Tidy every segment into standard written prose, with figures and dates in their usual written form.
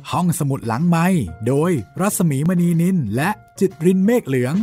ห้องสมุดหลังไมค์โดยรัศมีมณีนินและจิตรินเมฆเหลือง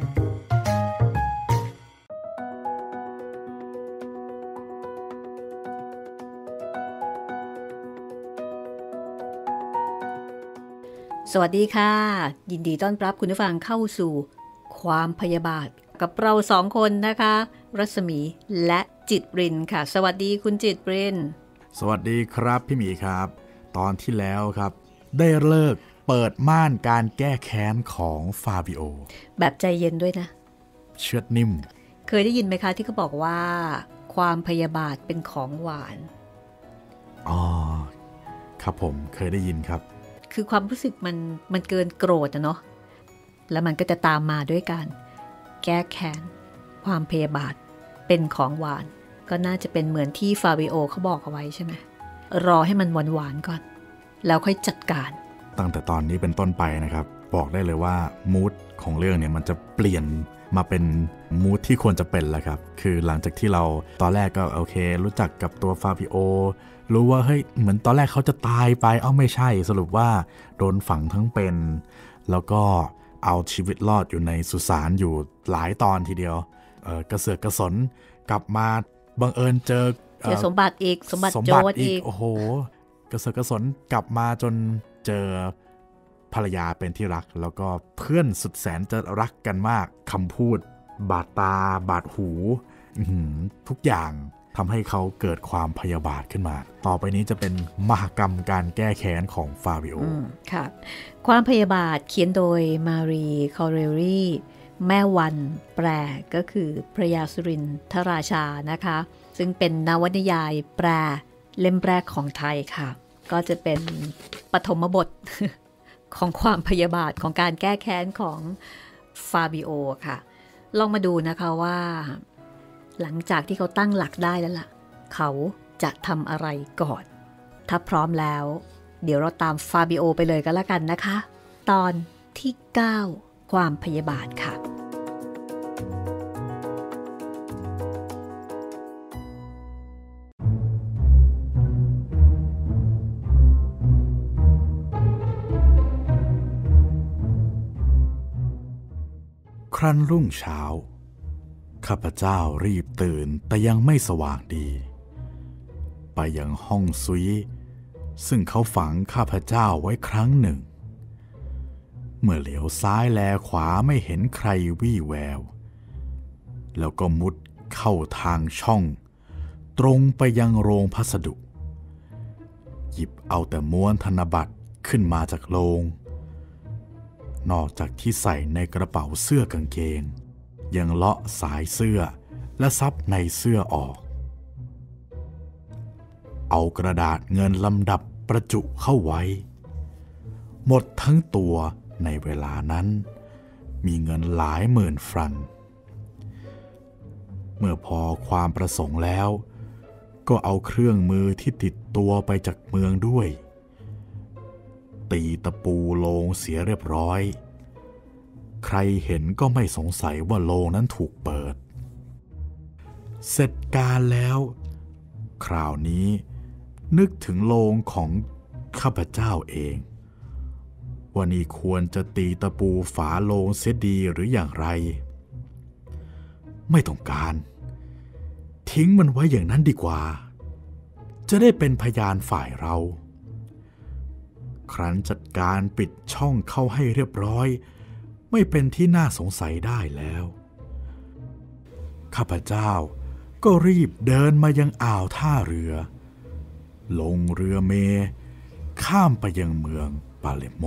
สวัสดีค่ะยินดีต้อนรับคุณผู้ฟังเข้าสู่ความพยาบาทกับเราสองคนนะคะรัศมีและจิตรินค่ะสวัสดีคุณจิตรินสวัสดีครับพี่หมีครับตอนที่แล้วครับได้เลิกเปิดม่านการแก้แค้นของฟาบิโอแบบใจเย็นด้วยนะเชือดนิ่มเคยได้ยินไหมคะที่เขาบอกว่าความพยาบาทเป็นของหวานอ๋อครับผมเคยได้ยินครับคือความรู้สึกมันเกินโกรธนะเนาะแล้วมันก็จะตามมาด้วยการแก้แค้นความพยาบาทเป็นของหวานก็น่าจะเป็นเหมือนที่ฟาบิโอเขาบอกเอาไว้ใช่ไหมรอให้มันหวานๆก่อนแล้วค่อยจัดการตั้งแต่ตอนนี้เป็นต้นไปนะครับบอกได้เลยว่ามูดของเรื่องเนี่ยมันจะเปลี่ยนมาเป็นมูดที่ควรจะเป็นแล้วครับคือหลังจากที่เราตอนแรกก็โอเครู้จักกับตัวฟาบิโอรู้ว่าเฮ้ยเหมือนตอนแรกเขาจะตายไปไม่ใช่สรุปว่าโดนฝังทั้งเป็นแล้วก็เอาชีวิตรอดอยู่ในสุสานอยู่หลายตอนทีเดียวกระเสือกกระสนกลับมาบังเอิญเจอสมบัติอีกสมบัติโจรอีกโอ้โหกระเสือกกระสนกลับมาจนเจอภรรยาเป็นที่รักแล้วก็เพื่อนสุดแสนจะรักกันมากคำพูดบาดตาบาดหูทุกอย่างทำให้เขาเกิดความพยาบาทขึ้นมาต่อไปนี้จะเป็นมหกรรมการแก้แค้นของฟาบิโอค่ะความพยาบาทเขียนโดยมารีคอเรลลีแม่วันแปลก็คือพระยาสุรินทราชานะคะซึ่งเป็นนวนิยายแปลเล่มแรกของไทยค่ะก็จะเป็นปฐมบทของความพยาบาทของการแก้แค้นของฟาบิโอค่ะลองมาดูนะคะว่าหลังจากที่เขาตั้งหลักได้แล้วล่ะเขาจะทำอะไรก่อนถ้าพร้อมแล้วเดี๋ยวเราตามฟาบิโอไปเลยก็แล้วกันนะคะตอนที่9ความพยาบาทค่ะครั้นรุ่งเช้าข้าพเจ้ารีบตื่นแต่ยังไม่สว่างดีไปยังห้องซุยซึ่งเขาฝังข้าพเจ้าไว้ครั้งหนึ่งเมื่อเหลียวซ้ายแลขวาไม่เห็นใครวี่แววแล้วก็มุดเข้าทางช่องตรงไปยังโรงพัสดุหยิบเอาแต่ม้วนธนบัตรขึ้นมาจากโรงนอกจากที่ใส่ในกระเป๋าเสื้อกางเกงยังเลาะสายเสื้อและซับในเสื้อออกเอากระดาษเงินลำดับประจุเข้าไว้หมดทั้งตัวในเวลานั้นมีเงินหลายหมื่นฟรังเมื่อพอความประสงค์แล้วก็เอาเครื่องมือที่ติดตัวไปจากเมืองด้วยตีตะปูโลงเสียเรียบร้อยใครเห็นก็ไม่สงสัยว่าโลงนั้นถูกเปิดเสร็จการแล้วคราวนี้นึกถึงโลงของข้าพเจ้าเองว่านี่ควรจะตีตะปูฝาโลงเสียดีหรืออย่างไรไม่ต้องการทิ้งมันไว้อย่างนั้นดีกว่าจะได้เป็นพยานฝ่ายเราครั้นจัดการปิดช่องเข้าให้เรียบร้อยไม่เป็นที่น่าสงสัยได้แล้วข้าพเจ้าก็รีบเดินมายังอ่าวท่าเรือลงเรือเมข้ามไปยังเมืองปาเลโม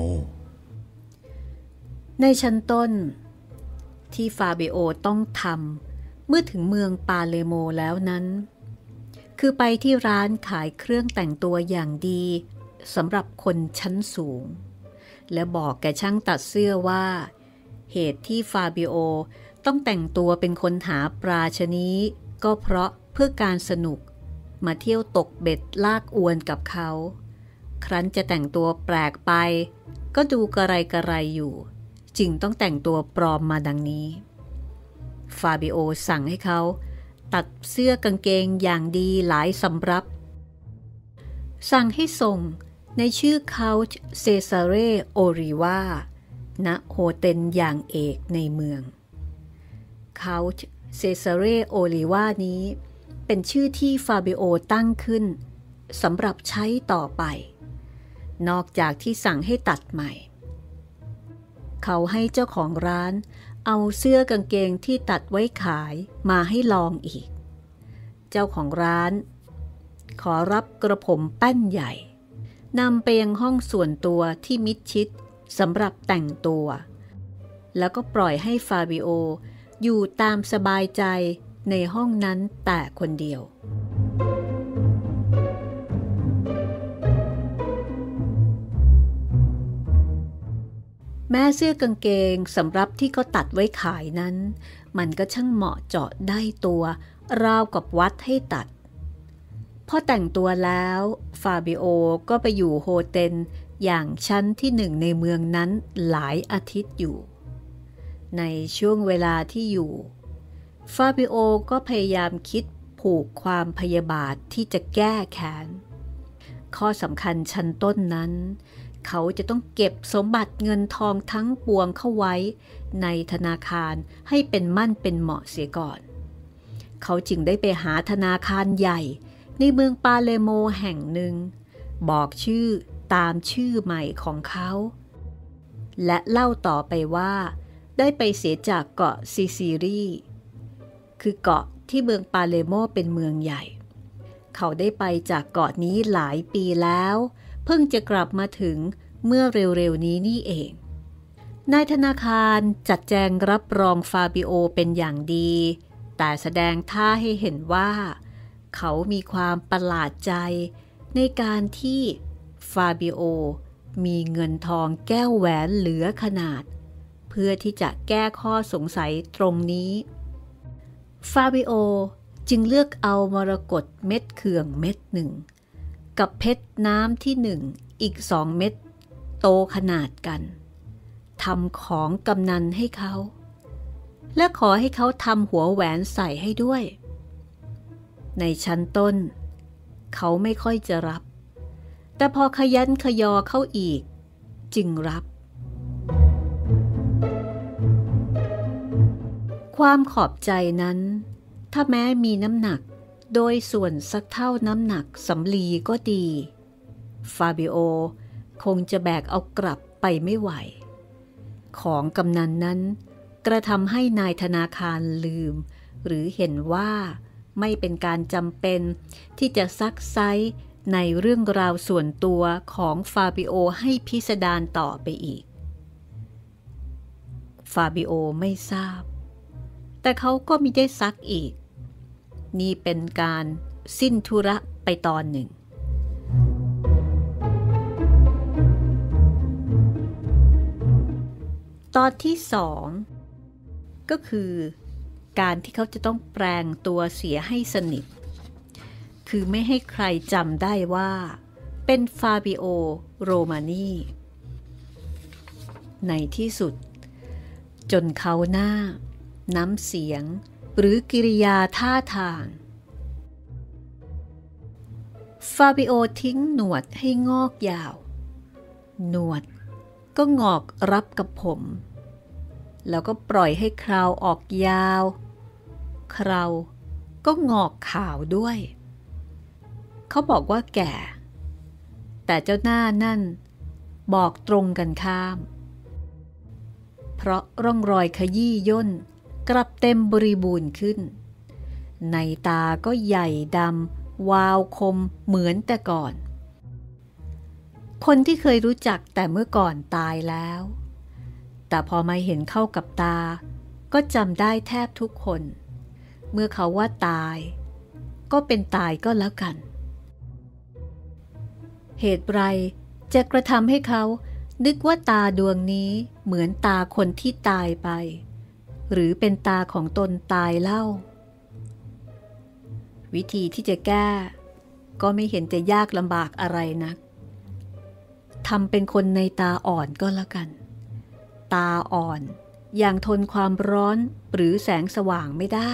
ในชั้นต้นที่ฟาบิโอต้องทำเมื่อถึงเมืองปาเลโมแล้วนั้นคือไปที่ร้านขายเครื่องแต่งตัวอย่างดีสำหรับคนชั้นสูงและบอกแกช่างตัดเสื้อว่าเหตุที่ฟาบิโอต้องแต่งตัวเป็นคนหาปลาชนิดก็เพราะเพื่อการสนุกมาเที่ยวตกเบ็ดลากอวนกับเขาครั้นจะแต่งตัวแปลกไปก็ดูกระไรอยู่จึงต้องแต่งตัวปลอมมาดังนี้ฟาบิโอสั่งให้เขาตัดเสื้อกางเกงอย่างดีหลายสำรับสั่งให้ส่งในชื่อคาลต์เซซาเรโอริวาณโฮเทลอย่างเอกในเมืองคาลต์เซซาเรโอริวานี้เป็นชื่อที่ฟาบิโอตั้งขึ้นสำหรับใช้ต่อไปนอกจากที่สั่งให้ตัดใหม่เขาให้เจ้าของร้านเอาเสื้อกางเกงที่ตัดไว้ขายมาให้ลองอีกเจ้าของร้านขอรับกระผมแป้นใหญ่นำไปยังห้องส่วนตัวที่มิดชิดสำหรับแต่งตัวแล้วก็ปล่อยให้ฟาบิโออยู่ตามสบายใจในห้องนั้นแต่คนเดียวแม้เสื้อกางเกงสำหรับที่เขาตัดไว้ขายนั้นมันก็ช่างเหมาะเจาะได้ตัวราวกับวัดให้ตัดพอแต่งตัวแล้วฟาบิโอก็ไปอยู่โฮเทลอย่างชั้นที่หนึ่งในเมืองนั้นหลายอาทิตย์อยู่ในช่วงเวลาที่อยู่ฟาบิโอก็พยายามคิดผูกความพยาบาทที่จะแก้แค้นข้อสำคัญชั้นต้นนั้นเขาจะต้องเก็บสมบัติเงินทองทั้งปวงเข้าไว้ในธนาคารให้เป็นมั่นเป็นเหมาะเสียก่อนเขาจึงได้ไปหาธนาคารใหญ่ในเมืองปาเลโมแห่งหนึ่งบอกชื่อตามชื่อใหม่ของเขาและเล่าต่อไปว่าได้ไปเสียจากเกาะซิซิลีคือเกาะที่เมืองปาเลโมเป็นเมืองใหญ่เขาได้ไปจากเกาะนี้หลายปีแล้วเพิ่งจะกลับมาถึงเมื่อเร็วๆนี้นี่เองนายธนาคารจัดแจงรับรองฟาบิโอเป็นอย่างดีแต่แสดงท่าให้เห็นว่าเขามีความประหลาดใจในการที่ฟาบิโอมีเงินทองแก้วแหวนเหลือขนาดเพื่อที่จะแก้ข้อสงสัยตรงนี้ฟาบิโอจึงเลือกเอามรกตเม็ดเขื่องเม็ดหนึ่งกับเพชรน้ำที่หนึ่งอีก2 เม็ดโตขนาดกันทำของกำนันให้เขาและขอให้เขาทำหัวแหวนใส่ให้ด้วยในชั้นต้นเขาไม่ค่อยจะรับแต่พอขยันขยอเข้าอีกจึงรับความขอบใจนั้นถ้าแม้มีน้ำหนักโดยส่วนสักเท่าน้ำหนักสำลีก็ดีฟาบิโอคงจะแบกเอากลับไปไม่ไหวของกำนันนั้นกระทำให้นายธนาคารลืมหรือเห็นว่าไม่เป็นการจำเป็นที่จะซักไซ้ในเรื่องราวส่วนตัวของฟาบิโอให้พิสดารต่อไปอีกฟาบิโอไม่ทราบแต่เขาก็มิได้ซักอีกนี่เป็นการสิ้นธุระไปตอนหนึ่งตอนที่2ก็คือการที่เขาจะต้องแปลงตัวเสียให้สนิทคือไม่ให้ใครจำได้ว่าเป็นฟาบิโอโรมานีในที่สุดจนเขาหน้าน้ำเสียงหรือกิริยาท่าทางฟาบิโอทิ้งหนวดให้งอกยาวหนวดก็งอกรับกับผมแล้วก็ปล่อยให้เคราออกยาวเคราก็งอกขาวด้วยเขาบอกว่าแก่แต่เจ้าหน้านั่นบอกตรงกันข้ามเพราะร่องรอยขยี้ย่นกลับเต็มบริบูรณ์ขึ้นในตาก็ใหญ่ดำวาวคมเหมือนแต่ก่อนคนที่เคยรู้จักแต่เมื่อก่อนตายแล้วแต่พอมาเห็นเข้ากับตาก็จำได้แทบทุกคนเมื่อเขาว่าตายก็เป็นตายก็แล้วกันเหตุไรจะกระทำให้เขานึกว่าตาดวงนี้เหมือนตาคนที่ตายไปหรือเป็นตาของตนตายเล่าวิธีที่จะแก้ก็ไม่เห็นจะยากลำบากอะไรนักทำเป็นคนในตาอ่อนก็แล้วกันตาอ่อนอย่างทนความร้อนหรือแสงสว่างไม่ได้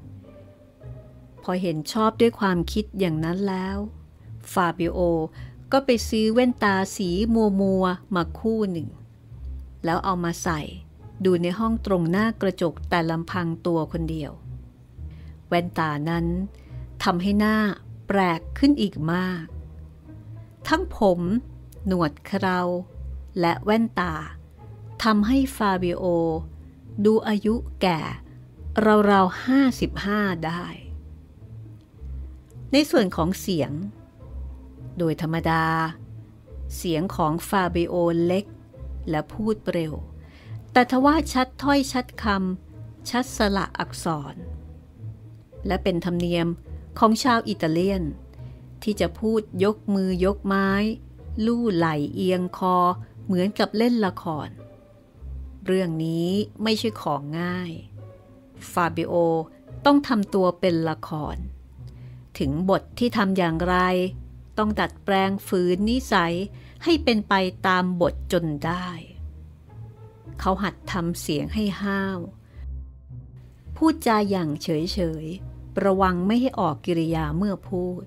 พอเห็นชอบด้วยความคิดอย่างนั้นแล้วฟาบิโอก็ไปซื้อแว่นตาสีมัวมาคู่หนึ่งแล้วเอามาใส่ดูในห้องตรงหน้ากระจกแต่ลำพังตัวคนเดียวแว่นตานั้นทำให้หน้าแปลกขึ้นอีกมากทั้งผมหนวดเคราและแว่นตาทำให้ฟาบิโอดูอายุแก่ราวๆ55ได้ในส่วนของเสียงโดยธรรมดาเสียงของฟาบิโอเล็กและพูดเร็วแต่ทว่าชัดถ้อยชัดคำชัดสระอักษรและเป็นธรรมเนียมของชาวอิตาเลียนที่จะพูดยกมือยกไม้ลู่ไหล่เอียงคอเหมือนกับเล่นละครเรื่องนี้ไม่ใช่ของง่ายฟาบิโอต้องทำตัวเป็นละครถึงบทที่ทำอย่างไรต้องดัดแปลงฝืนนิสัยให้เป็นไปตามบทจนได้เขาหัดทำเสียงให้ห้าวพูดจาอย่างเฉยๆระวังไม่ให้ออกกิริยาเมื่อพูด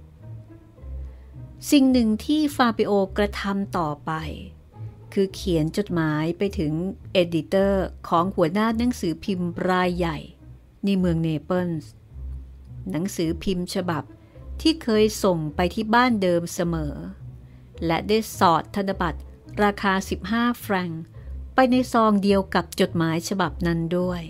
สิ่งหนึ่งที่ฟาบิโอกระทำต่อไปคือเขียนจดหมายไปถึงเอดิเตอร์ของหัวหน้าหนังสือพิมพ์รายใหญ่ในเมืองเนเปิลส์หนังสือพิมพ์ฉบับที่เคยส่งไปที่บ้านเดิมเสมอและได้สอดธนบัตรราคา15 แฟรงค์ไปในซองเดียวกับจดหมายฉบับนั้นด้วย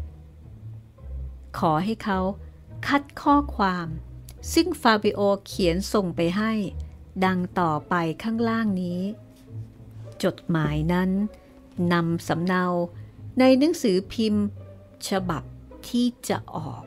ขอให้เขาคัดข้อความซึ่งฟาบิโอเขียนส่งไปให้ดังต่อไปข้างล่างนี้จดหมายนั้นนำสำเนาในหนังสือพิมพ์ฉบับที่จะออก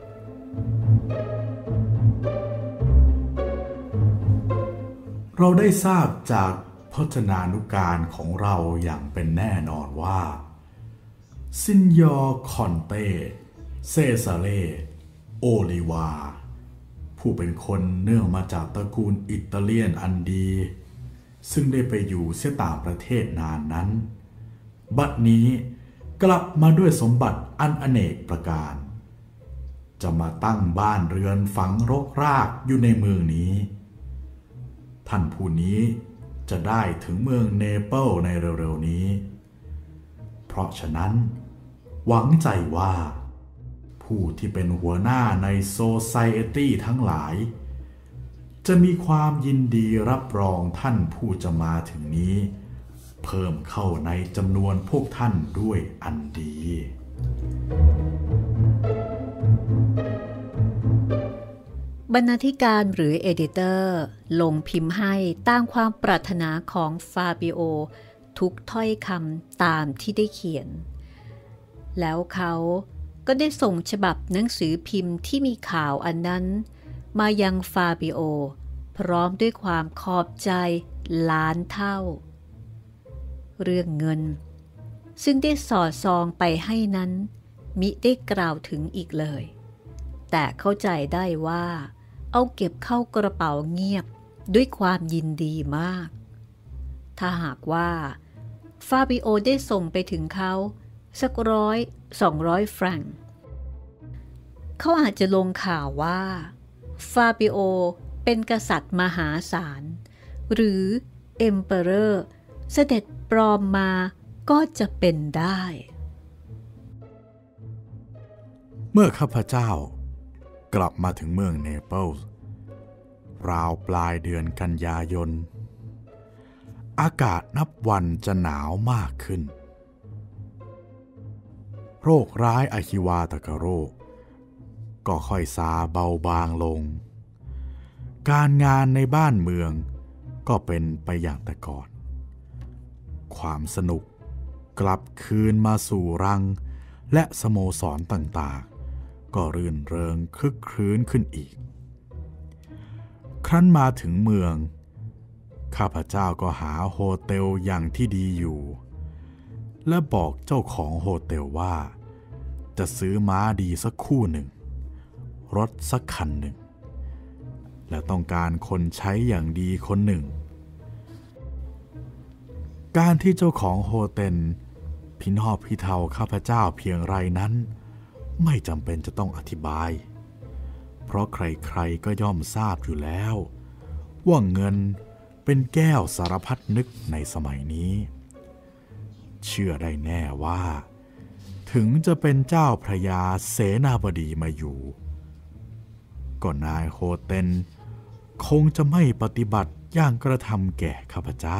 เราได้ทราบจากพจนานุการของเราอย่างเป็นแน่นอนว่าซินยอร์คอนเต้เซซาเรโอลิวาผู้เป็นคนเนื่องมาจากตระกูลอิตาเลียนอันดีซึ่งได้ไปอยู่เสียต่างประเทศนานนั้นบัดนี้กลับมาด้วยสมบัติอันอเนกประการจะมาตั้งบ้านเรือนฝังรกรากอยู่ในเมืองนี้ท่านผู้นี้จะได้ถึงเมืองเนเปิลในเร็วๆนี้เพราะฉะนั้นหวังใจว่าผู้ที่เป็นหัวหน้าในโซไซเอตี้ทั้งหลายจะมีความยินดีรับรองท่านผู้จะมาถึงนี้เพิ่มเข้าในจำนวนพวกท่านด้วยอันดีบรรณาธิการหรือเอดิเตอร์ลงพิมพ์ให้ตามความปรารถนาของฟาบิโอทุกถ้อยคำตามที่ได้เขียนแล้วเขาก็ได้ส่งฉบับหนังสือพิมพ์ที่มีข่าวอันนั้นมายังฟาบิโอพร้อมด้วยความขอบใจล้านเท่าเรื่องเงินซึ่งได้สอดซองไปให้นั้นมิได้กล่าวถึงอีกเลยแต่เข้าใจได้ว่าเอาเก็บเข้ากระเป๋าเงียบด้วยความยินดีมากถ้าหากว่าฟาบิโอได้ส่งไปถึงเขาสัก200 แฟรงค์เขาอาจจะลงข่าวว่าฟาบิโอเป็นกษัตริย์มหาศาลหรือเอ็มเปอเรอร์เสด็จปลอมมาก็จะเป็นได้เมื่อข้าพเจ้ากลับมาถึงเมืองเนเปิลส์ราวปลายเดือนกันยายนอากาศนับวันจะหนาวมากขึ้นโรคร้ายอะฮิวาตกโรคก็ค่อยซาเบาบางลงการงานในบ้านเมืองก็เป็นไปอย่างแต่ก่อนความสนุกกลับคืนมาสู่รังและสโมสรต่างๆก็รื่นเริงคึกครื้นขึ้นอีกครั้นมาถึงเมืองข้าพเจ้าก็หาโฮเทลอย่างที่ดีอยู่และบอกเจ้าของโฮเทลว่าจะซื้อม้าดีสักคู่หนึ่งรถสักคันหนึ่งและต้องการคนใช้อย่างดีคนหนึ่งการที่เจ้าของโฮเทลพินอบพิเทาข้าพเจ้าเพียงไรนั้นไม่จำเป็นจะต้องอธิบายเพราะใครๆก็ย่อมทราบอยู่แล้วว่าเงินเป็นแก้วสารพัดนึกในสมัยนี้เชื่อได้แน่ว่าถึงจะเป็นเจ้าพระยาเสนาบดีมาอยู่ก็นายโฮเต็นคงจะไม่ปฏิบัติอย่างกระทำแก่ข้าพเจ้า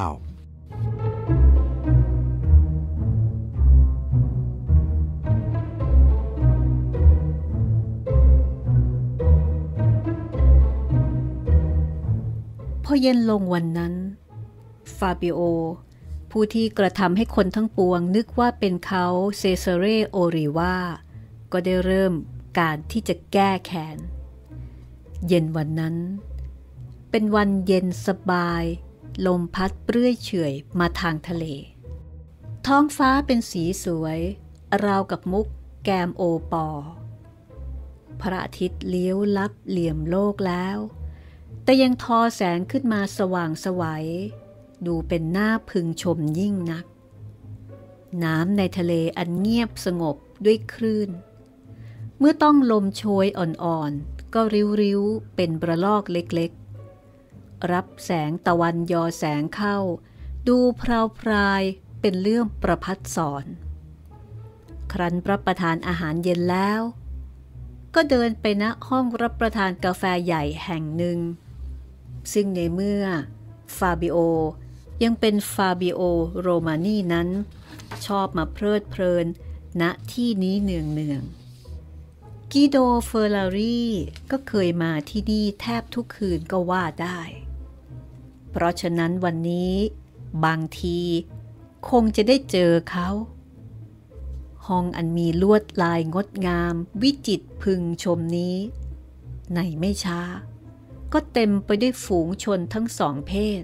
พอเย็นลงวันนั้นฟาบิโอผู้ที่กระทำให้คนทั้งปวงนึกว่าเป็นเขาเซเซเรโอริวาก็ได้เริ่มการที่จะแก้แค้นเย็นวันนั้นเป็นวันเย็นสบายลมพัดเปรื่อยเฉื่อยมาทางทะเลท้องฟ้าเป็นสีสวยราวกับมุกแกมโอปอพระอาทิตย์เลี้ยวลับเหลี่ยมโลกแล้วแต่ยังทอแสงขึ้นมาสว่างไสวดูเป็นหน้าพึงชมยิ่งนักน้ำในทะเลอันเงียบสงบด้วยคลื่นเมื่อต้องลมโชยอ่อนๆก็ริ้วๆเป็นประลอกเล็กๆรับแสงตะวันยอแสงเข้าดูพราวพรายเป็นเรื่องประพัดสอนครั้นรับประทานอาหารเย็นแล้วก็เดินไปณห้องรับประทานกาแฟใหญ่แห่งหนึ่งซึ่งในเมื่อฟาบิโอยังเป็นฟาบิโอโรมานีนั้นชอบมาเพลิดเพลินณที่นี้เนืองๆกิโดเฟอร์รารีก็เคยมาที่นี่แทบทุกคืนก็ว่าได้เพราะฉะนั้นวันนี้บางทีคงจะได้เจอเขาห้องอันมีลวดลายงดงามวิจิตรพึงชมนี้ในไม่ช้าก็เต็มไปด้วยฝูงชนทั้งสองเพศ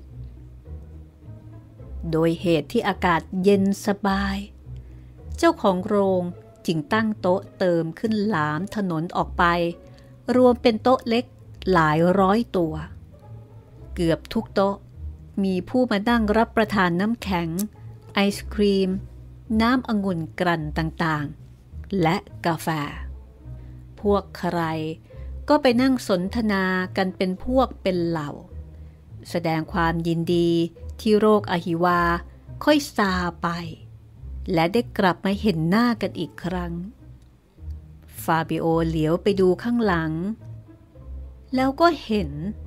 โดยเหตุที่อากาศเย็นสบายเจ้าของโรงจึงตั้งโต๊ะเติมขึ้นหลามถนนออกไปรวมเป็นโต๊ะเล็กหลายร้อยตัวเกือบทุกโต๊ะมีผู้มานั่งรับประทานน้ำแข็งไอศครีมน้ำองุ่นกลั่นต่างๆและกาแฟพวกใครก็ไปนั่งสนทนากันเป็นพวกเป็นเหล่าแสดงความยินดีที่โรคอหิวาค่อยซาไปและได้กลับมาเห็นหน้ากันอีกครั้งฟาบิโอเหลียวไปดูข้างหลังแล้วก็เห็น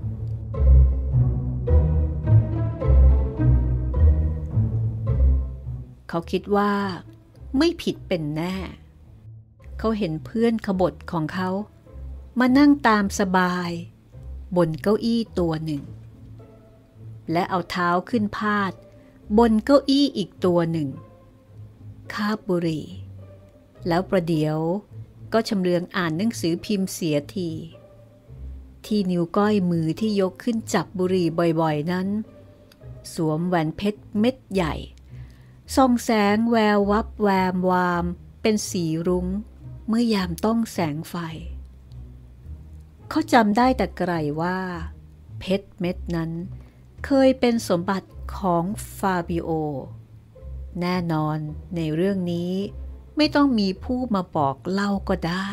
เขาคิดว่าไม่ผิดเป็นแน่เขาเห็นเพื่อนขบฏของเขามานั่งตามสบายบนเก้าอี้ตัวหนึ่งและเอาเท้าขึ้นพาดบนเก้าอี้อีกตัวหนึ่งคาบบุหรี่แล้วประเดี๋ยวก็ชำเลืองอ่านหนังสือพิมพ์เสียทีที่นิ้วก้อยมือที่ยกขึ้นจับบุหรี่บ่อยๆนั้นสวมแหวนเพชรเม็ดใหญ่ส่องแสงแวววับแวมวามเป็นสีรุ้งเมื่อยามต้องแสงไฟเขาจำได้แต่ไกลว่าเพชรเม็ดนั้นเคยเป็นสมบัติของฟาบิโอแน่นอนในเรื่องนี้ไม่ต้องมีผู้มาบอกเล่าก็ได้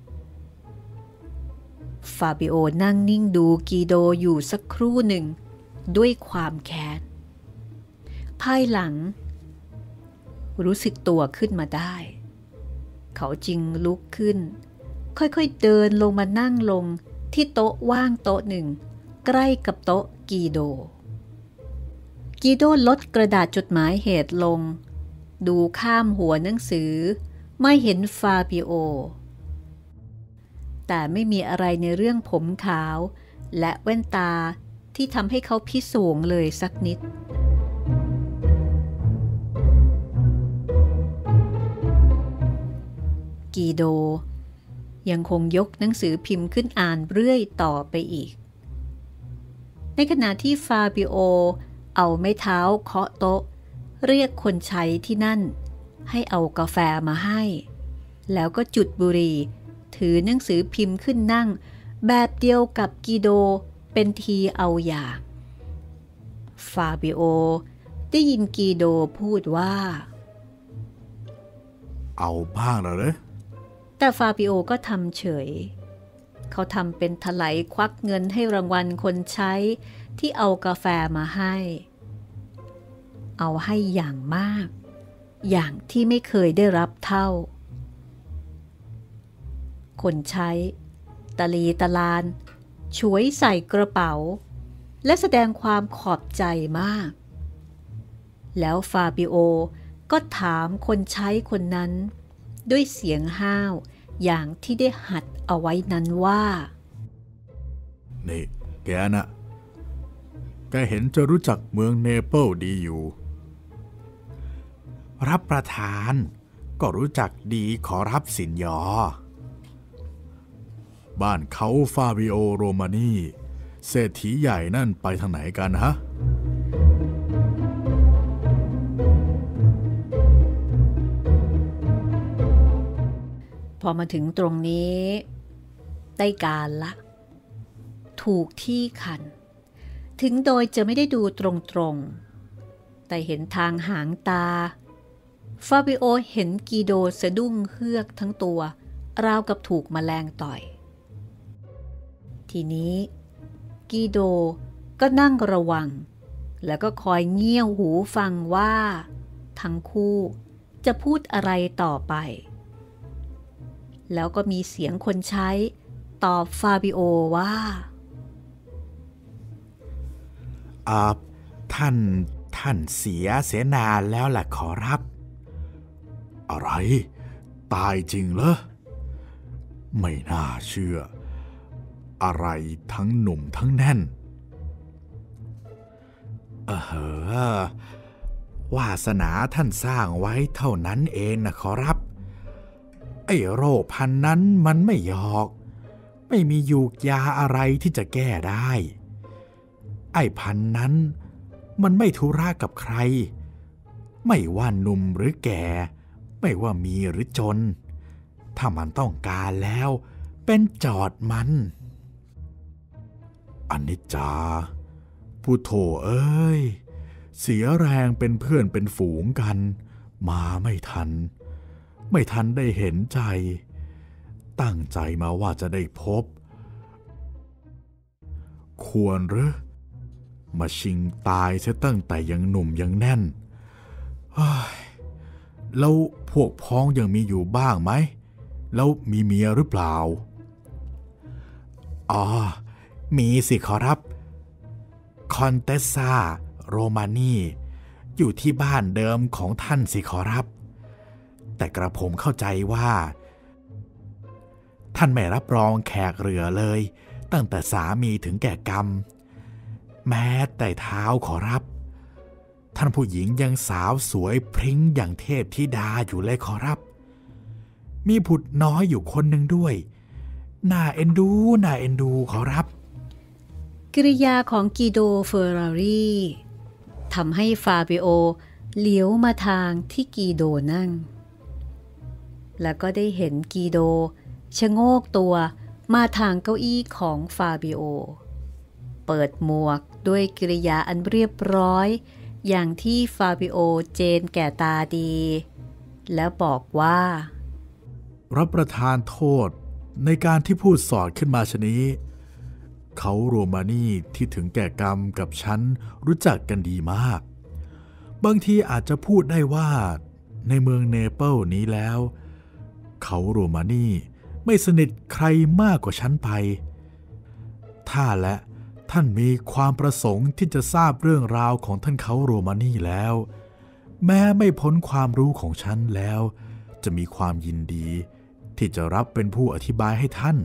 ฟาบิโอนั่งนิ่งดูกีโดอยู่สักครู่หนึ่งด้วยความแค้นภายหลังรู้สึกตัวขึ้นมาได้เขาจึงลุกขึ้นค่อยๆเดินลงมานั่งลงที่โต๊ะว่างโต๊ะหนึ่งใกล้กับโต๊ะกีโดลดกระดาษจดหมายเหตุลงดูข้ามหัวหนังสือไม่เห็นฟาบิโอแต่ไม่มีอะไรในเรื่องผมขาวและแว่นตาที่ทำให้เขาพิศวงเลยสักนิดกีโดยังคงยกหนังสือพิมพ์ขึ้นอ่านเรื่อยต่อไปอีกในขณะที่ฟาบิโอเอาไม้เท้าเคาะโต๊ะเรียกคนใช้ที่นั่นให้เอากาแฟมาให้แล้วก็จุดบุหรี่ถือหนังสือพิมพ์ขึ้นนั่งแบบเดียวกับกีโดเป็นทีเอาอย่างฟาบิโอได้ยินกีโดพูดว่าเอาบ้างแล้วเหรอแต่ฟาบิโอก็ทำเฉยเขาทำเป็นถลายควักเงินให้รางวัลคนใช้ที่เอากาแฟมาให้ เอาให้อย่างมากอย่างที่ไม่เคยได้รับเท่าคนใช้ตะลีตะลานฉวยใส่กระเป๋าและแสดงความขอบใจมากแล้วฟาบิโอก็ถามคนใช้คนนั้นด้วยเสียงห้าวอย่างที่ได้หัดเอาไว้นั้นว่านี่แกน่ะแกเห็นจะรู้จักเมืองเนเปิลดีอยู่รับประทานก็รู้จักดีขอรับสินยอบ้านเขาฟาบิโอโรมานีเศรษฐีใหญ่นั่นไปทางไหนกันฮะพอมาถึงตรงนี้ได้การละถูกที่คันถึงโดยจะไม่ได้ดูตรงๆแต่เห็นทางหางตาฟาบิโอเห็นกีโดสะดุ้งเฮือกทั้งตัวราวกับถูกแมลงต่อยทีนี้กีโดก็นั่งระวังแล้วก็คอยเงี่ยวหูฟังว่าทั้งคู่จะพูดอะไรต่อไปแล้วก็มีเสียงคนใช้ตอบฟาบิโอว่าท่านเสียนานแล้วล่ะขอรับอะไรตายจริงเหรอไม่น่าเชื่ออะไรทั้งหนุ่มทั้งแน่นวาสนาท่านสร้างไว้เท่านั้นเองนะขอรับไอ้โรคพันนั้นมันไม่หยอกไม่มียูกยาอะไรที่จะแก้ได้ไอ้พันนั้นมันไม่ทุระกับใครไม่ว่าหนุ่มหรือแก่ไม่ว่ามีหรือจนถ้ามันต้องการแล้วเป็นจอดมันอนิจจาพุทโธเอ้ยเสียแรงเป็นเพื่อนเป็นฝูงกันมาไม่ทันได้เห็นใจตั้งใจมาว่าจะได้พบควรหรือมาชิงตายเสียตั้งแต่ยังหนุ่มยังแน่นแล้วพวกพ้องยังมีอยู่บ้างไหมแล้วมีเมียหรือเปล่ามีสิขอรับคอนเตสซาโรมานีอยู่ที่บ้านเดิมของท่านสิขอรับแต่กระผมเข้าใจว่าท่านไม่รับรองแขกเรือเลยตั้งแต่สามีถึงแก่กรรมแม้แต่เท้าขอรับท่านผู้หญิงยังสาวสวยพริ้งอย่างเทพธิดาอยู่เลยขอรับมีบุตรน้อยอยู่คนหนึ่งด้วยน่าเอ็นดูขอรับกริยาของกีโดเฟอร์รารีทำให้ฟาบิโอเลี้ยวมาทางที่กีโดนั่งแล้วก็ได้เห็นกีโดชะโงกตัวมาทางเก้าอี้ของฟาบิโอเปิดหมวกด้วยกริยาอันเรียบร้อยอย่างที่ฟาบิโอเจนแก่ตาดีแล้วบอกว่ารับประทานโทษในการที่พูดสอดขึ้นมาชนี้เขาโรมานีที่ถึงแก่กรรมกับฉันรู้จักกันดีมากบางทีอาจจะพูดได้ว่าในเมืองเนเปิลนี้แล้วเขาโรมานีไม่สนิทใครมากกว่าฉันไปถ้าและท่านมีความประสงค์ที่จะทราบเรื่องราวของท่านเขาโรมานีแล้วแม้ไม่พ้นความรู้ของฉันแล้วจะมีความยินดีที่จะรับเป็นผู้อธิบายให้ท่าน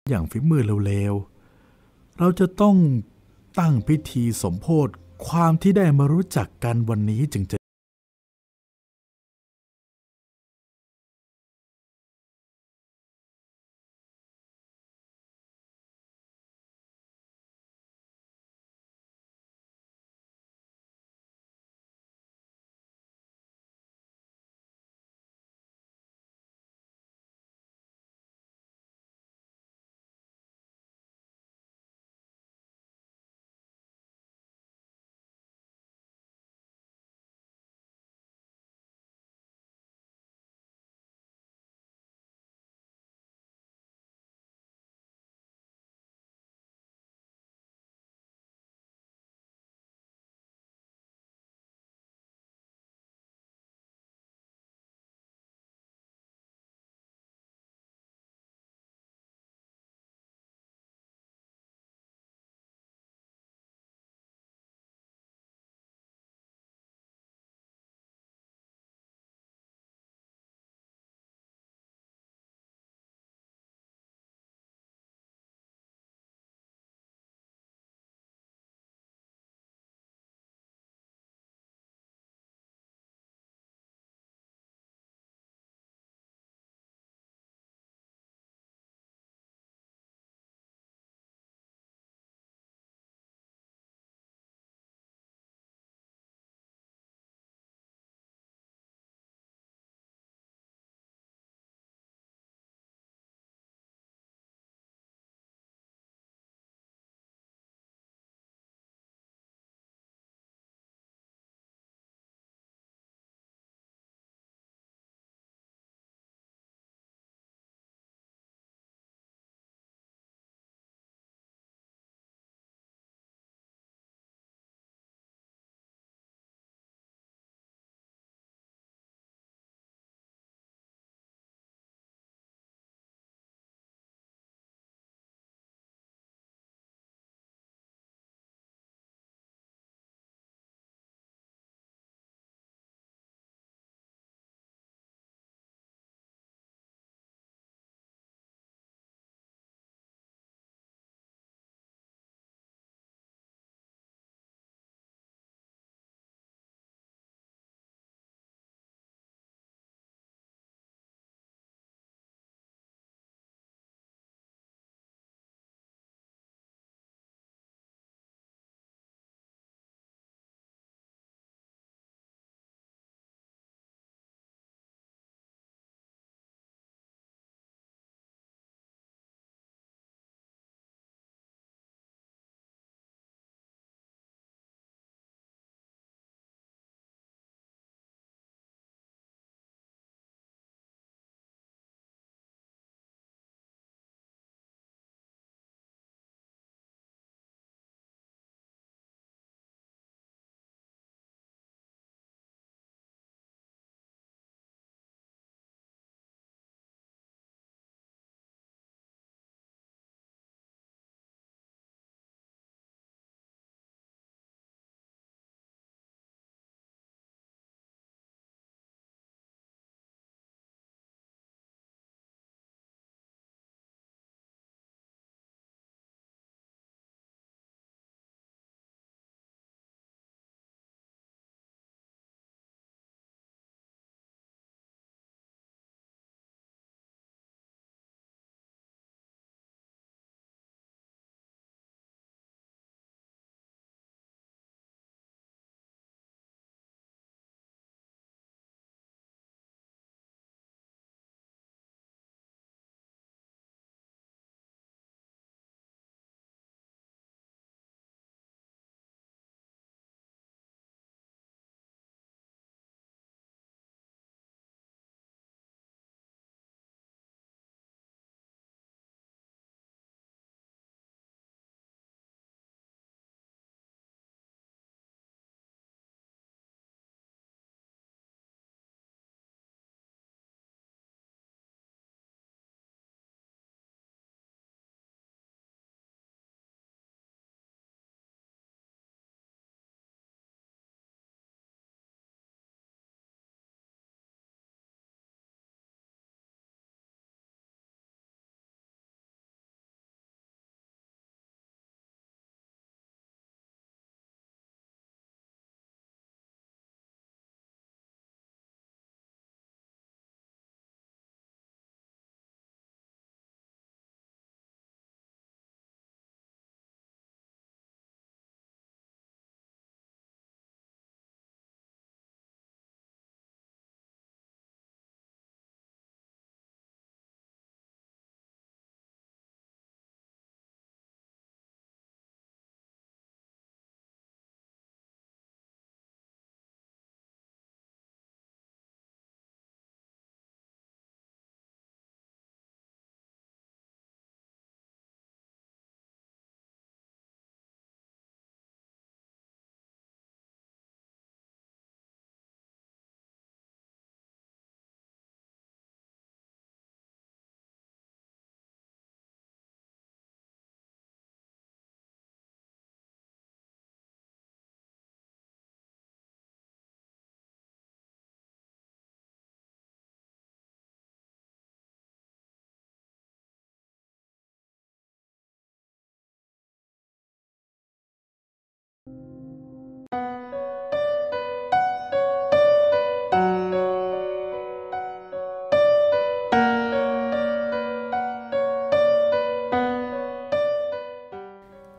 อย่างฝีมือเร็วๆเราจะต้องตั้งพิธีสมโภชความที่ได้มารู้จักกันวันนี้จึงจะ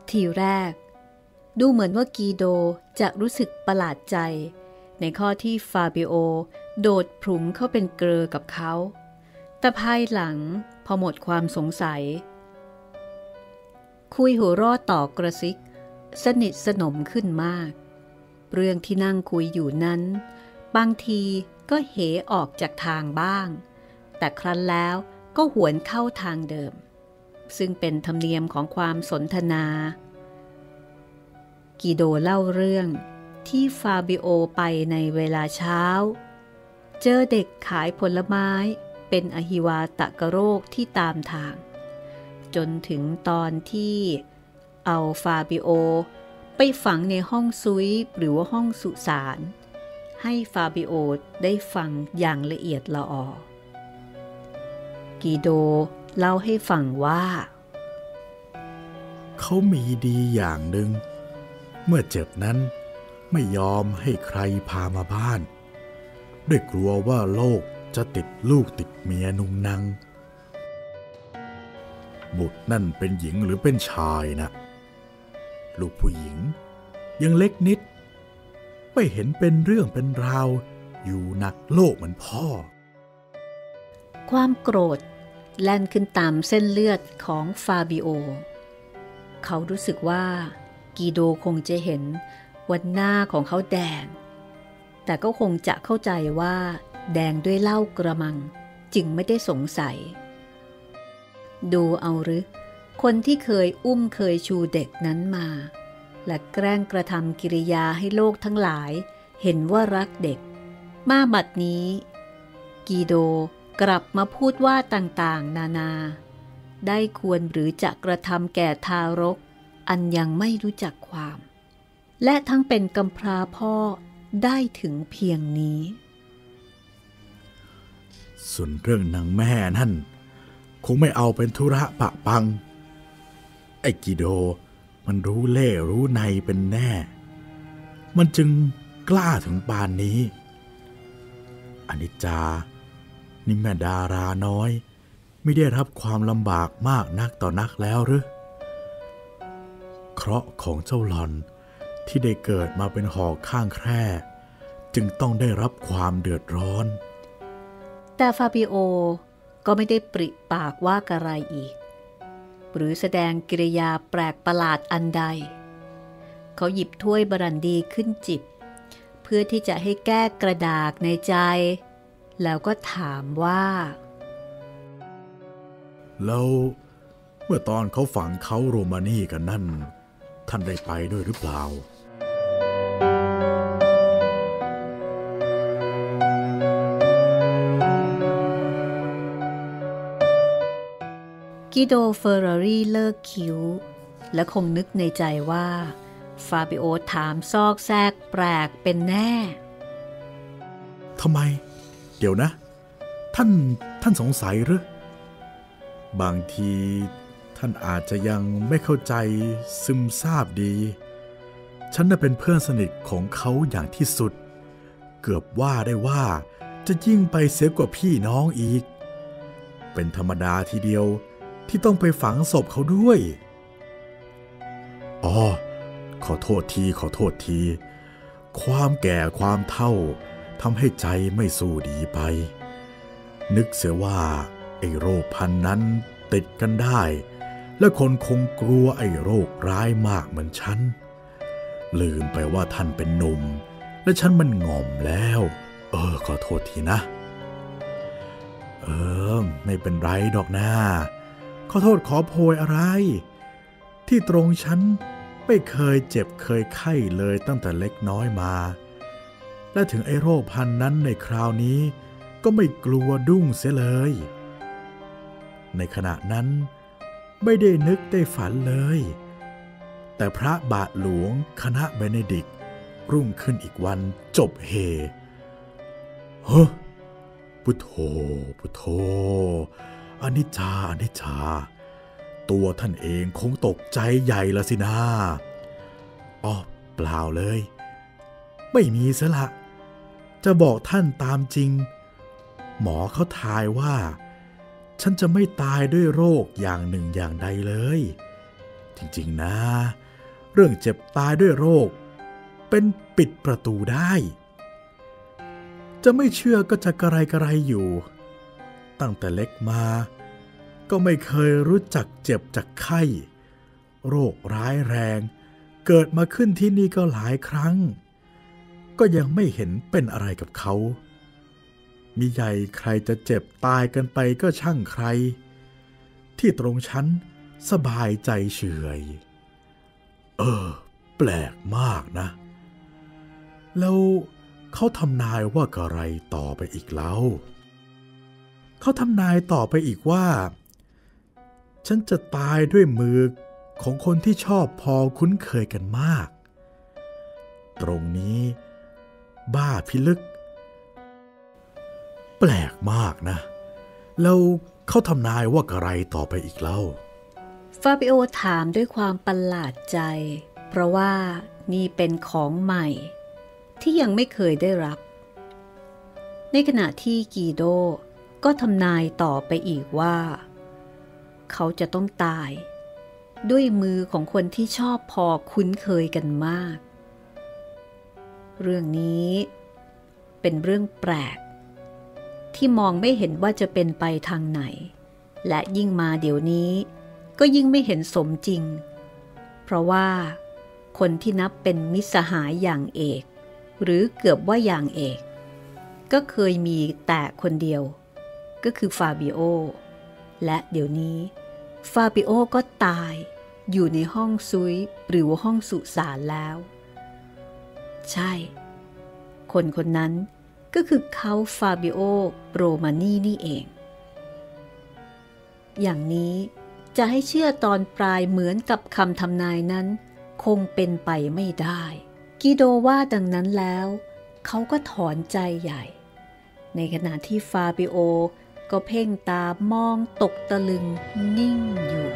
ทีแรกดูเหมือนว่ากีโดจะรู้สึกประหลาดใจในข้อที่ฟาบิโอโดดผุ่มเข้าเป็นเกลอกับเขาแต่ภายหลังพอหมดความสงสัยคุยหัวเราะต่อกระซิกสนิทสนมขึ้นมากเรื่องที่นั่งคุยอยู่นั้นบางทีก็เหออกจากทางบ้างแต่ครั้นแล้วก็หวนเข้าทางเดิมซึ่งเป็นธรรมเนียมของความสนทนากีโดเล่าเรื่องที่ฟาบิโอไปในเวลาเช้าเจอเด็กขายผลไม้เป็นอหิวาตกโรคที่ตามทางจนถึงตอนที่เอาฟาบิโอไปฝังในห้องซุยหรือว่าห้องสุสานให้ฟาบิโอได้ฟังอย่างละเอียดละออกีโดเล่าให้ฟังว่าเขามีดีอย่างหนึ่งเมื่อเจ็บนั้นไม่ยอมให้ใครพามาบ้านด้วยกลัวว่าโรคจะติดลูกติดเมียนุงนังบุตรนั่นเป็นหญิงหรือเป็นชายนะลูกผู้หญิงยังเล็กนิดไม่เห็นเป็นเรื่องเป็นราวอยู่หนักโลกเหมือนพ่อความโกรธแล่นขึ้นตามเส้นเลือดของฟาบิโอเขารู้สึกว่ากีโดคงจะเห็นว่าหน้าของเขาแดงแต่ก็คงจะเข้าใจว่าแดงด้วยเหล้ากระมังจึงไม่ได้สงสัยดูเอาหรือคนที่เคยอุ้มเคยชูเด็กนั้นมาและแกล้งกระทำกิริยาให้โลกทั้งหลายเห็นว่ารักเด็กมาบัดนี้กีโดกลับมาพูดว่าต่างๆนานาได้ควรหรือจะกระทำแก่ทารกอันยังไม่รู้จักความและทั้งเป็นกำพร้าพ่อได้ถึงเพียงนี้ส่วนเรื่องนางแม่นั่นคงไม่เอาเป็นธุระปะปังไอ้กิโดมันรู้เล่รู้ในเป็นแน่มันจึงกล้าถึงปานนี้อนิจจานี่แม่ดาราน้อยไม่ได้รับความลำบากมากนักต่อนักแล้วหรือเคราะห์ของเจ้าหล่อนที่ได้เกิดมาเป็นหอกข้างแคร่จึงต้องได้รับความเดือดร้อนแต่ฟาบิโอก็ไม่ได้ปริปากว่ากระไรอีกหรือแสดงกิริยาแปลกประหลาดอันใดเขาหยิบถ้วยบรันดีขึ้นจิบเพื่อที่จะให้แก้กระดากในใจแล้วก็ถามว่าแล้วเมื่อตอนเขาฝังเขาโรมานีกันนั่นท่านได้ไปด้วยหรือเปล่ากิโดเฟอร์รารีเลิกคิ้วและคงนึกในใจว่าฟาบิโอถามซอกแซกแปลกเป็นแน่ทำไมเดี๋ยวนะท่านสงสัยหรือบางทีท่านอาจจะยังไม่เข้าใจซึมซาบดีฉันน่ะเป็นเพื่อนสนิทของเขาอย่างที่สุดเกือบว่าได้ว่าจะยิ่งไปเสียกว่าพี่น้องอีกเป็นธรรมดาทีเดียวที่ต้องไปฝังศพเขาด้วยอ๋อขอโทษทีความแก่ความเฒ่าทำให้ใจไม่สู้ดีไปนึกเสียว่าไอ้โรคพันนั้นติดกันได้และคนคงกลัวไอ้โรคร้ายมากเหมือนฉันลืมไปว่าท่านเป็นหนุ่มและฉันมันง่อมแล้วขอโทษทีนะไม่เป็นไรดอกนะขอโทษขอโพยอะไรที่ตรงฉันไม่เคยเจ็บเคยไข้เลยตั้งแต่เล็กน้อยมาและถึงไอ้โรคพันนั้นในคราวนี้ก็ไม่กลัวดุ้งเสียเลยในขณะนั้นไม่ได้นึกได้ฝันเลยแต่พระบาทหลวงคณะเบเนดิกต์รุ่งขึ้นอีกวันจบเฮพุทโธพุทโธอนิจจาตัวท่านเองคงตกใจใหญ่ละสินะเปล่าเลยไม่มีซะละจะบอกท่านตามจริงหมอเขาทายว่าฉันจะไม่ตายด้วยโรคอย่างหนึ่งอย่างใดเลยจริงๆนะเรื่องเจ็บตายด้วยโรคเป็นปิดประตูได้จะไม่เชื่อก็จะกระไรอยู่ตั้งแต่เล็กมาก็ไม่เคยรู้จักเจ็บจากไข้โรคร้ายแรงเกิดมาขึ้นที่นี่ก็หลายครั้งก็ยังไม่เห็นเป็นอะไรกับเขามิใหญ่ใครจะเจ็บตายกันไปก็ช่างใครที่ตรงฉันสบายใจเฉยแปลกมากนะแล้วเขาทำนายว่ากระไรต่อไปอีกแล้วเขาทำนายต่อไปอีกว่าฉันจะตายด้วยมือของคนที่ชอบพอคุ้นเคยกันมากตรงนี้บ้าพิลึกแปลกมากนะแล้วเขาทำนายว่ากระไรต่อไปอีกแล้วฟาบิโอถามด้วยความประหลาดใจเพราะว่านี่เป็นของใหม่ที่ยังไม่เคยได้รับในขณะที่กีโดก็ทำนายต่อไปอีกว่าเขาจะต้องตายด้วยมือของคนที่ชอบพอคุ้นเคยกันมากเรื่องนี้เป็นเรื่องแปลกที่มองไม่เห็นว่าจะเป็นไปทางไหนและยิ่งมาเดี๋ยวนี้ก็ยิ่งไม่เห็นสมจริงเพราะว่าคนที่นับเป็นมิตรสหายอย่างเอกหรือเกือบว่าอย่างเอกก็เคยมีแต่คนเดียวก็คือฟาบิโอและเดี๋ยวนี้ฟาบิโอก็ตายอยู่ในห้องซุยหรือห้องสุสานแล้วใช่คนคนนั้นก็คือเขาฟาบิโอโรมานีนี่เองอย่างนี้จะให้เชื่อตอนปลายเหมือนกับคำทำนายนั้นคงเป็นไปไม่ได้กิโดว่าดังนั้นแล้วเขาก็ถอนใจใหญ่ในขณะที่ฟาบิโอก็เพ่งตามองตกตะลึงนิ่งอยู่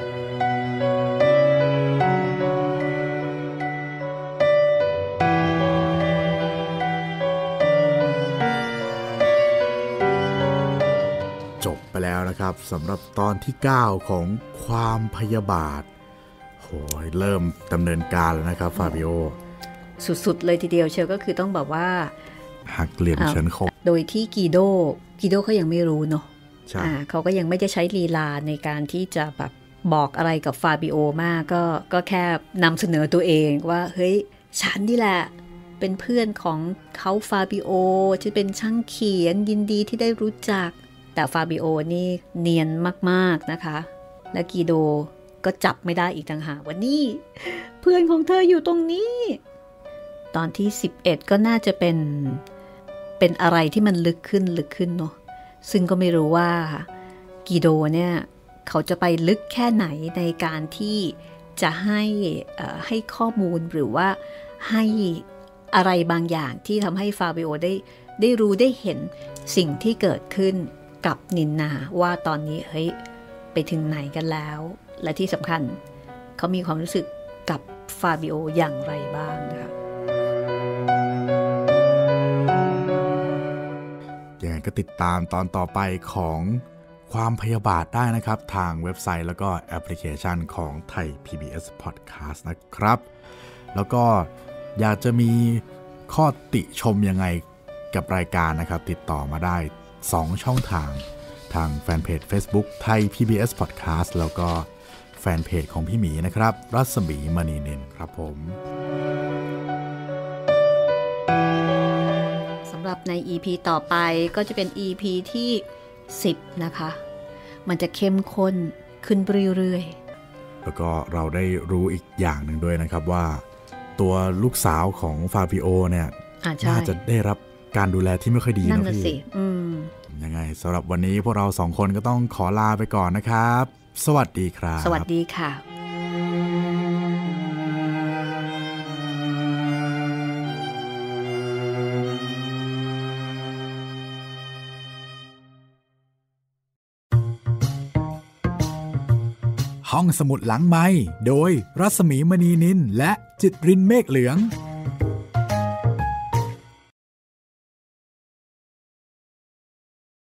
จบไปแล้วนะครับสำหรับตอนที่9ของความพยาบาทโหยเริ่มดำเนินการแล้วนะครับฟาบิโอสุดๆเลยทีเดียวเชียวก็คือต้องแบบว่าหักเหลี่ยมเฉินคงโดยที่กีโดเขายังไม่รู้เนาะเขาก็ยังไม่ได้ใช้ลีลาในการที่จะแบบบอกอะไรกับฟาบิโอมากก็แค่นำเสนอตัวเองว่าเฮ้ยฉันนี่แหละเป็นเพื่อนของเขาฟาบิโอจะเป็นช่างเขียนยินดีที่ได้รู้จักแต่ฟาบิโอนี่เนียนมากๆนะคะและกีโดก็จับไม่ได้อีกต่างหากว่านี่เพื่อนของเธออยู่ตรงนี้ตอนที่11ก็น่าจะเป็นอะไรที่มันลึกขึ้นเนาะซึ่งก็ไม่รู้ว่ากีโดเนี่ยเขาจะไปลึกแค่ไหนในการที่จะให้ข้อมูลหรือว่าให้อะไรบางอย่างที่ทำให้ฟาบิโอได้รู้ได้เห็นสิ่งที่เกิดขึ้นกับนินนาว่าตอนนี้เฮ้ยไปถึงไหนกันแล้วและที่สำคัญเขามีความรู้สึกกับฟาบิโออย่างไรบ้างนะคะยังไงก็ติดตามตอนต่อไปของความพยาบาทได้นะครับทางเว็บไซต์แล้วก็แอปพลิเคชันของไทย PBS Podcast นะครับแล้วก็อยากจะมีข้อติชมยังไงกับรายการนะครับติดต่อมาได้2ช่องทางแฟนเพจ Facebook ไทย PBS Podcast แล้วก็แฟนเพจของพี่หมีนะครับรัศมีมณีนินครับผมสำหรับใน EP ต่อไปก็จะเป็น EP ที่10นะคะมันจะเข้มข้นขึ้นเรื่อยๆแล้วก็เราได้รู้อีกอย่างหนึ่งด้วยนะครับว่าตัวลูกสาวของฟาบิโอเนี่ยน่าจะได้รับการดูแลที่ไม่ค่อยดีนะพี่ยังไงสำหรับวันนี้พวกเรา2คนก็ต้องขอลาไปก่อนนะครับสวัสดีครับสวัสดีค่ะห้องสมุดหลังไมค์โดยรัศมีมณีนินและจิตรินเมฆเหลือง